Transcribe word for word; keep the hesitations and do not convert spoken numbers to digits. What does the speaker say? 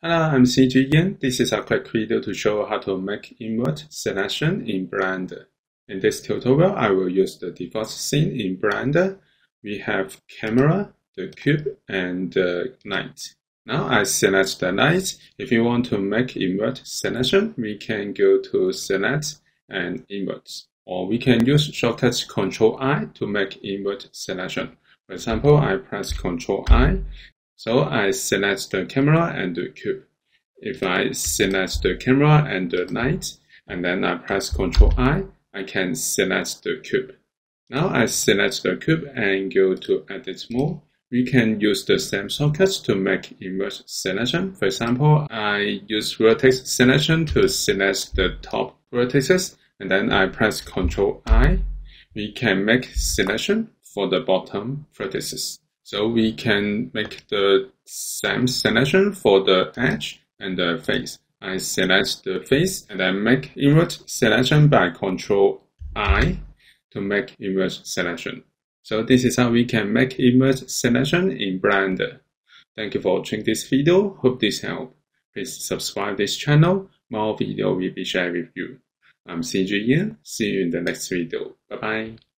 Hello, I'm cgian. This is a quick video to show how to make invert selection in Blender. In this tutorial, I will use the default scene in Blender. We have camera, the cube, and the light. Now I select the light. If you want to make invert selection, we can go to Select and Invert. Or we can use Shortcut Ctrl I to make invert selection. For example, I press Ctrl I. So I select the camera and the cube. If I select the camera and the light, and then I press Ctrl I, I can select the cube. Now I select the cube and go to Edit Mode. We can use the same shortcuts to make invert selection. For example, I use vertex selection to select the top vertices, and then I press Ctrl I. We can make selection for the bottom vertices. So we can make the same selection for the edge and the face. I select the face and then make invert selection by Ctrl I to make invert selection. So this is how we can make invert selection in Blender. Thank you for watching this video. Hope this helped. Please subscribe this channel. More video will be shared with you. I'm cgian. See you in the next video. Bye bye.